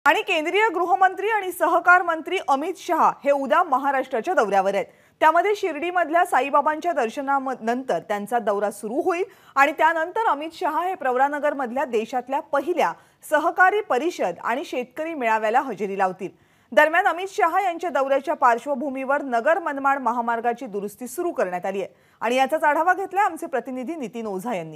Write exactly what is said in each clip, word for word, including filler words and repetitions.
आणि केंद्रीय गृहमंत्री आणि सहकार मंत्री अमित शहा हे उद्या महाराष्ट्राच्या दौऱ्यावर आहेत। त्यामध्ये शिर्डीमधल्या साईबाबांच्या दर्शनानंतर त्यांचा दौरा सुरू होईल आणि त्यानंतर अमित शहा हे प्रवरानगरमधल्या देशातल्या पहिल्या सहकारी परिषद आणि शेतकरी मेळाव्याला हजेरी लावतील। दरम्यान अमित शहा यांच्या दौऱ्याच्या पार्श्वभूमीवर नगर मनमाड महामार्गाची दुरुस्ती सुरू करण्यात आली आहे आणि याचाच आढावा घेतला आमचे प्रतिनिधी नितीन ओझा यांनी।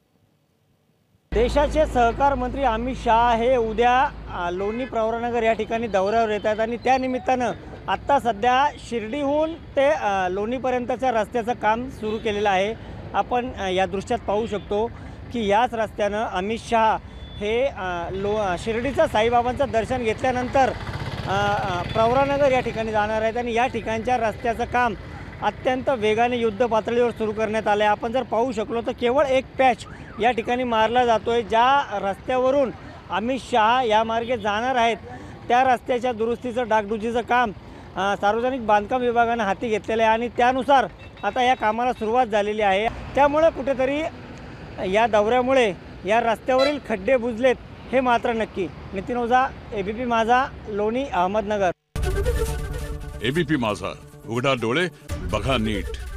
देशाचे सहकार मंत्री अमित शहा हे उद्या लोणी प्रवरानगर या ठिकाणी दौऱ्यावर येत आहेत आणि त्या निमित्तानं आत्ता सध्या शिर्डीहून ते लोणीपर्यंतच्या रस्त्याचं काम सुरू केलेलं आहे। आपण या दृश्यात पाहू शकतो की याच रस्त्यानं अमित शहा हे लो शिर्डीचं साईबाबांचं दर्शन घेतल्यानंतर प्रवरानगर या ठिकाणी जाणार आहेत आणि या ठिकाणच्या रस्त्याचं काम अत्यंत वेगाने युद्ध पातळीवर सुरू करण्यात आले। आपण जर पाहू शकलो तर केवळ एक पॅच या ठिकाणी मारला जातोय। ज्या रस्त्यावरून अमित शहा या मार्गे जाणार आहेत त्या रस्त्याच्या दुरुस्तीचं डागडुजीचं काम सार्वजनिक बांधकाम विभागाने हाती घेतलेलं आहे आणि त्यानुसार आता या कामाला सुरुवात झालेली आहे। त्यामुळे कुठेतरी या दौऱ्यामुळे या रस्त्यावरील खड्डे बुजलेत हे मात्र नक्की। नितीन ओझा, एबीपी माझा, लोणी, अहमदनगर। एबीपी माझा, उघडा डोळे बघा नीट।